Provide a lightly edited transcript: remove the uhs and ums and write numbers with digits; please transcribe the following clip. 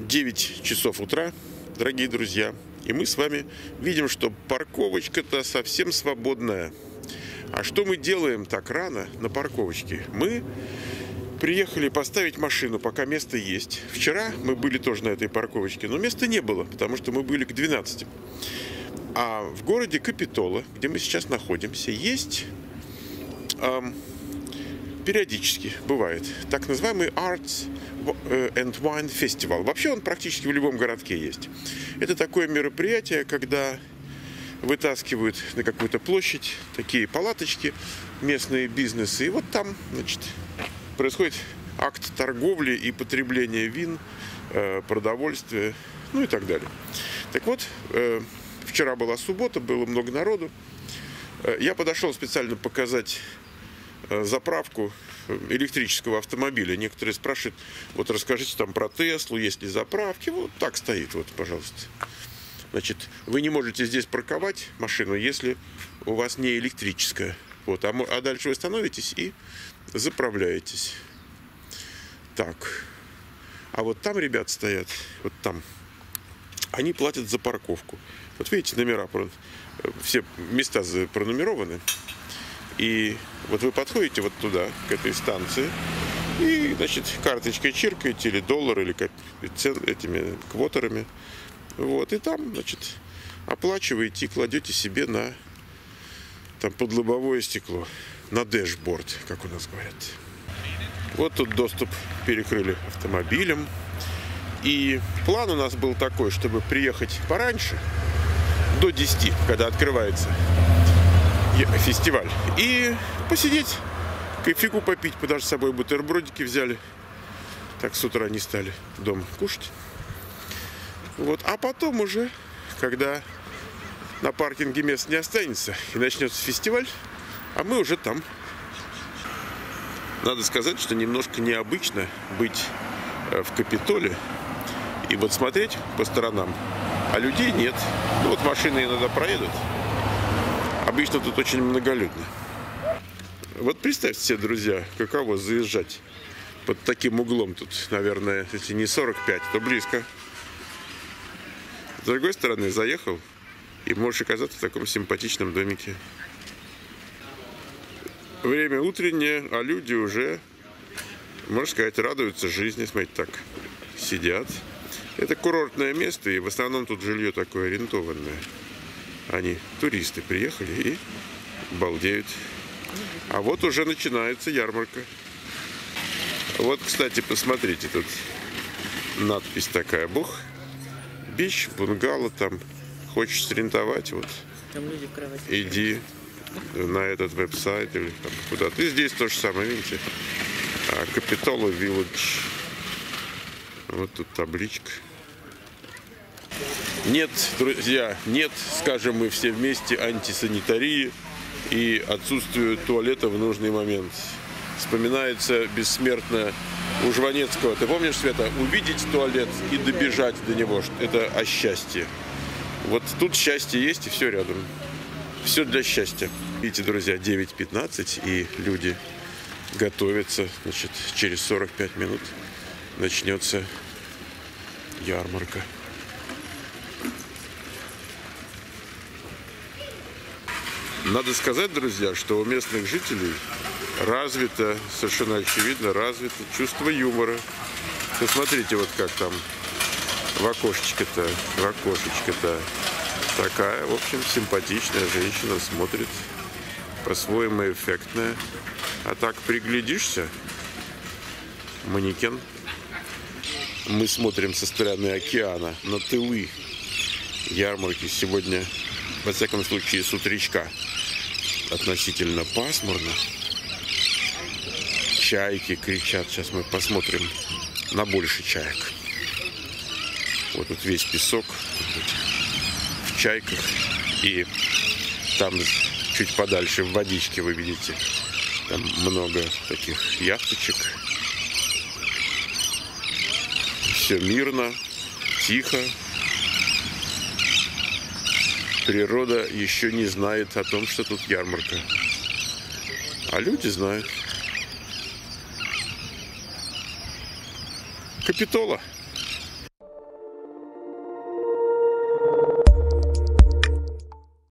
9 часов утра, дорогие друзья, и мы с вами видим, что парковочка-то совсем свободная. А что мы делаем так рано на парковочке? Мы приехали поставить машину, пока место есть. Вчера мы были тоже на этой парковочке, но места не было, потому что мы были к 12. А в городе Капитола, где мы сейчас находимся, есть периодически бывает так называемый Arts and Wine Festival. Вообще он практически в любом городке есть. Это такое мероприятие, когда вытаскивают на какую-то площадь такие палаточки, местные бизнесы. И вот там, значит, происходит акт торговли и потребления вин, продовольствия, ну и так далее. Так вот, вчера была суббота, было много народу. Я подошел специально показать заправку электрического автомобиля. Некоторые спрашивают, вот расскажите там про Теслу, есть ли заправки. Вот так стоит, вот, пожалуйста. Значит, вы не можете здесь парковать машину, если у вас не электрическая. Вот, а дальше вы становитесь и заправляетесь. Так. А вот там ребята стоят, вот там. Они платят за парковку. Вот видите, номера, все места пронумерованы. И вот вы подходите вот туда, к этой станции, и, значит, карточкой чиркаете, или доллар, или этими квотерами. Вот, и там, значит, оплачиваете и кладете себе на там под лобовое стекло, на дэшборд, как у нас говорят. Вот тут доступ перекрыли автомобилем. И план у нас был такой, чтобы приехать пораньше, до 10, когда открывается фестиваль, и посидеть, кофейку попить. Мы даже с собой бутербродики взяли. Так с утра не стали дома кушать. Вот. А потом уже, когда на паркинге мест не останется и начнется фестиваль, а мы уже там. Надо сказать, что немножко необычно быть в Капитоле и вот смотреть по сторонам, а людей нет. Ну вот машины иногда проедут. Обычно тут очень многолюдно. Вот представьте себе, друзья, каково заезжать под таким углом. Тут, наверное, если не 45, то близко. С другой стороны, заехал и можешь оказаться в таком симпатичном домике. Время утреннее, а люди уже, можно сказать, радуются жизни. Смотрите, так сидят. Это курортное место, и в основном тут жилье такое арендованное. Они, туристы, приехали и балдеют. А вот уже начинается ярмарка. Вот, кстати, посмотрите, тут надпись такая: Бух, бич, бунгало, там, хочешь срентовать, вот, там люди в кровати. Иди на этот веб-сайт или там куда-то. И здесь то же самое, видите, Капитола Village. Вот тут табличка. Нет, друзья, нет, скажем мы все вместе, антисанитарии и отсутствию туалета в нужный момент. Вспоминается бессмертно у Жванецкого. Ты помнишь, Света, увидеть туалет и добежать до него, это о счастье. Вот тут счастье есть, и все рядом. Все для счастья. Видите, друзья, 9:15, и люди готовятся. Значит, через 45 минут начнется ярмарка. Надо сказать, друзья, что у местных жителей развито, совершенно очевидно, развито чувство юмора. Посмотрите, вот как там в окошечко-то такая, в общем, симпатичная женщина смотрит, по-своему эффектная. А так приглядишься, манекен. Мы смотрим со стороны океана на тылы ярмарки. Сегодня, во всяком случае, с утречка относительно пасмурно. Чайки кричат. Сейчас мы посмотрим на больше чаек. Вот тут весь песок в чайках. И там чуть подальше в водичке вы видите, там много таких яхточек. Все мирно, тихо. Природа еще не знает о том, что тут ярмарка. А люди знают. Капитола.